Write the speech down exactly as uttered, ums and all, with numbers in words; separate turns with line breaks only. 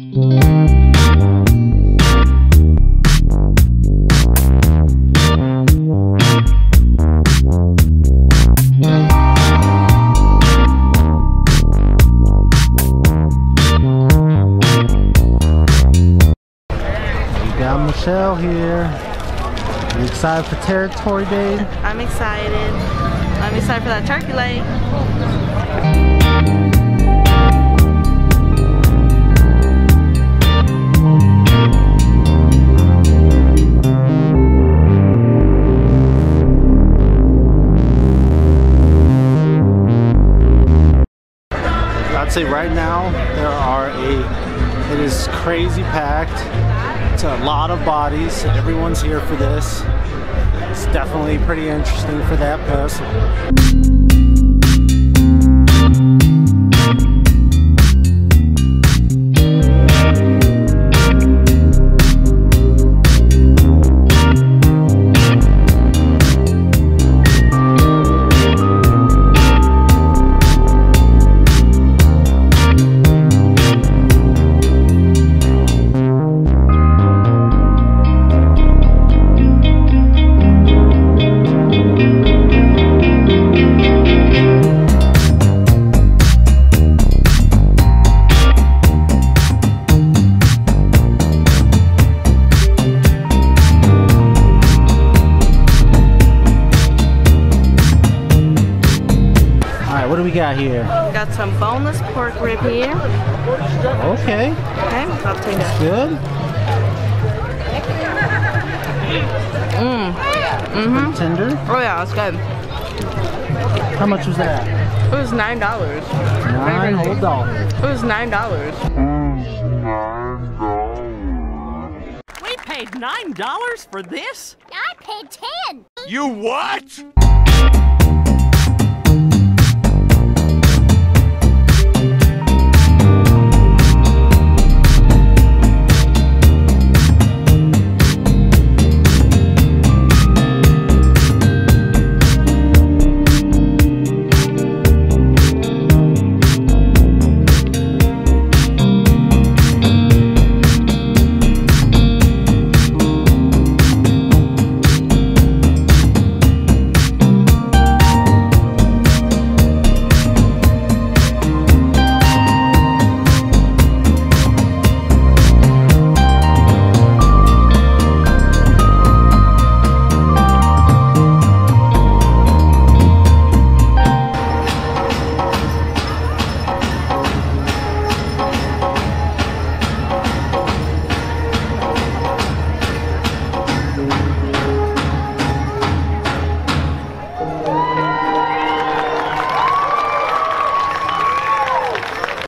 Got Michelle here. You excited for Territory Day?
I'm excited. I'm excited for that turkey leg.
I'd say right now there are a, it is crazy packed. It's a lot of bodies. Everyone's here for this. It's definitely pretty interesting for that person. What do we got here?
Got some boneless pork rib here.
Okay.
Okay, I'll take that.
Good.
Mmm. Mm-hmm.
Tender.
Oh yeah, it's good.
How much was that?
It was nine dollars.
Nine whole dollars.
It was nine dollars.
We paid nine dollars for this?
I paid ten.
You what?